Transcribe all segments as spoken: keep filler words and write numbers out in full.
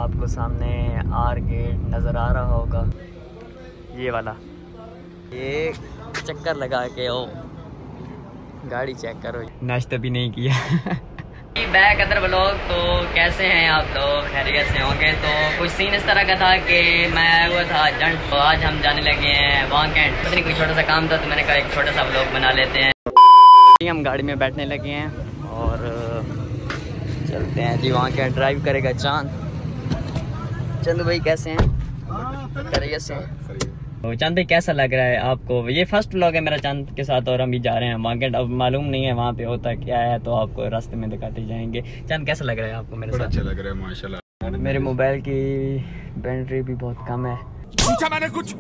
आपको सामने are get नज़र आ रहा होगा, ये वाला। ये चक्कर लगा के ओ गाड़ी चेक करो, नाश्ता भी नहीं किया। Back other vlog. तो कैसे हैं आप लोग, खैरियत से होंगे। तो कुछ सीन इस तरह का था कि मैं आया हुआ था जंट, तो आज हम जाने लगे हैं वांकेंड। पता नहीं कोई छोटा सा काम था तो मैंने कहा एक छोटा सा ब्लॉग बना लेते हैं। हम गाड़ी में बैठने लगे हैं और चलते हैं जी। वांकेंड ड्राइव करेगा चांद। चंद भाई कैसे हैं? खैरियत से हैं। तो चांद भाई कैसा लग रहा है आपको? ये फर्स्ट व्लॉग है मेरा चांद के साथ और हम भी जा रहे हैं वांकेंड। अब मालूम नहीं है वहाँ पे होता क्या है, तो आपको रास्ते में दिखाते जाएंगे। चांद कैसा लग रहा है आपको मेरे साथ? अच्छा लग रहा है माशाल्लाह। मेरे मोबाइल की बैटरी भी बहुत कम है। पूछा मैंने कुछ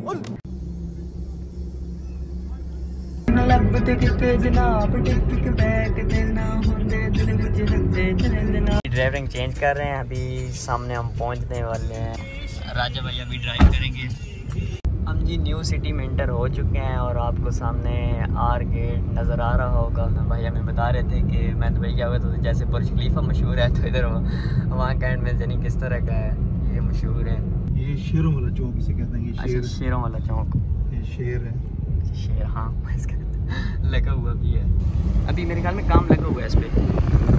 ड्राइविंग चेंज कर रहे हैं, अभी सामने हम पहुंचने वाले हैं। राजा भाई अभी ड्राइव करेंगे। हम जी न्यू सिटी में इंटर हो चुके हैं और आपको सामने आर गेट नज़र आ रहा होगा। भाई हमें बता रहे थे कि मैं तो भाई क्या हुआ तो जैसे बुर्ज खलीफा मशहूर है, तो इधर वहाँ कैंड में जानी किस तरह का है ये मशहूर है। ये शेरों वाला चौक इसे कहते हैं। ये शेर अच्छा, शेरों वाला चौक। ये शेर है। शेर, हाँ इसका लगा हुआ भी है। अभी मेरे ख्याल में काम लगा हुआ है इस पर।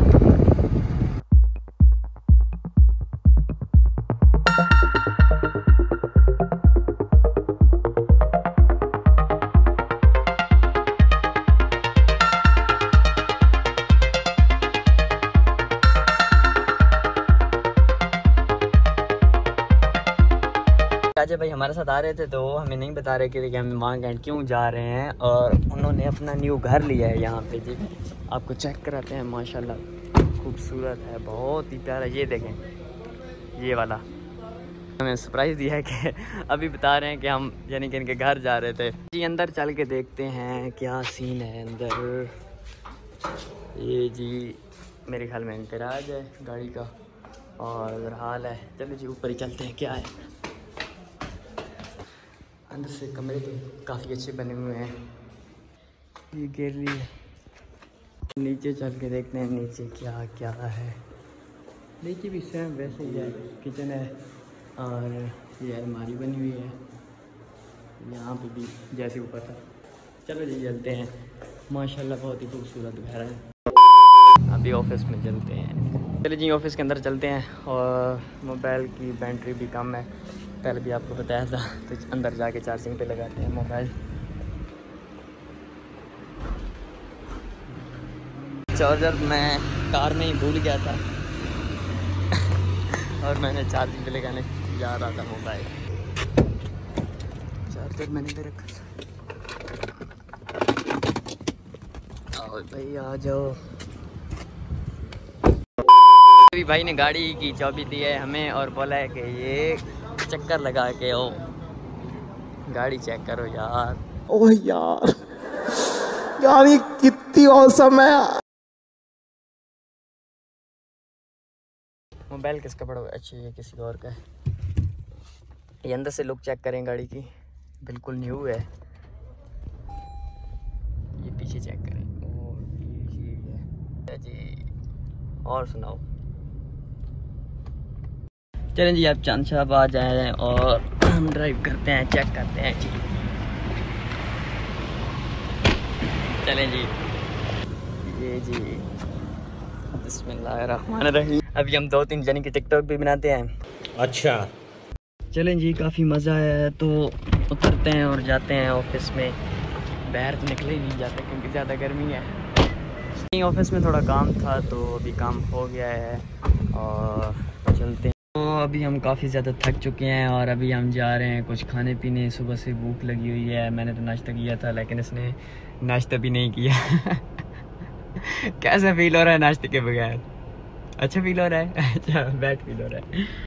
राजा भाई हमारे साथ आ रहे थे तो हमें नहीं बता रहे कि हम वांकेंड क्यों जा रहे हैं, और उन्होंने अपना न्यू घर लिया है यहाँ पे जी। आपको चेक कराते हैं, माशाल्लाह खूबसूरत है, बहुत ही प्यारा। ये देखें ये वाला। हमें सरप्राइज़ दिया है कि अभी बता रहे हैं कि हम यानी कि इनके घर जा रहे थे जी। अंदर चल के देखते हैं क्या सीन है अंदर। ये जी मेरे ख्याल में गैराज है गाड़ी का और हाल है। चलो जी ऊपर ही चलते हैं क्या है। अंदर से कमरे तो काफ़ी अच्छे बने हुए हैं। ये गैलरी है, नीचे चल के देखते हैं नीचे क्या क्या है। नीचे भी सेम वैसे ही है, किचन है और ये अलमारी बनी हुई है यहाँ पे भी जैसे ऊपर था। चलो जी चलते हैं, माशाल्लाह बहुत ही खूबसूरत घर है। अभी ऑफिस में चलते हैं। चलो जी ऑफिस के अंदर चलते हैं और मोबाइल की बैटरी भी कम है, पहले भी आपको बताया था। तो अंदर जाके चार्जिंग पे लगाते हैं मोबाइल। चार्जर मैं कार में ही भूल गया था और मैंने चार्जिंग पे लगाने जा रहा था मोबाइल। चार्जर मैंने ले रखा था। और भाई आ जाओ। अभी भाई ने गाड़ी की चाबी दी है हमें और बोला है कि ये चक्कर लगा के ओ गाड़ी चेक करो यार। ओह यार यार ये कितनी औसम है। मोबाइल किसका पड़ा हुआ है? अच्छा ये किसी और का है। ये अंदर से लुक चेक करें गाड़ी की, बिल्कुल न्यू है। ये पीछे चेक करें। ओ ये जी और सुनाओ। चलें जी आप चांद साहब आ जाए और हम ड्राइव करते हैं, चेक करते हैं जी। चलें जी। ये जी बिस्मिल्लाहिर्रहमानिर्रहीम। अभी हम दो तीन जन की टिकटॉक भी बनाते हैं। अच्छा चलें जी, काफ़ी मज़ा आया है तो उतरते हैं और जाते हैं ऑफिस में। बाहर तो निकले ही नहीं जाते क्योंकि ज़्यादा गर्मी है। ऑफिस में थोड़ा काम था तो अभी काम हो गया है और चलते हैं। तो अभी हम काफ़ी ज़्यादा थक चुके हैं और अभी हम जा रहे हैं कुछ खाने पीने। सुबह से भूख लगी हुई है। मैंने तो नाश्ता किया था लेकिन इसने नाश्ता भी नहीं किया। कैसा फील हो रहा है नाश्ते के बगैर? अच्छा फील हो रहा है? अच्छा बैड फील हो रहा है।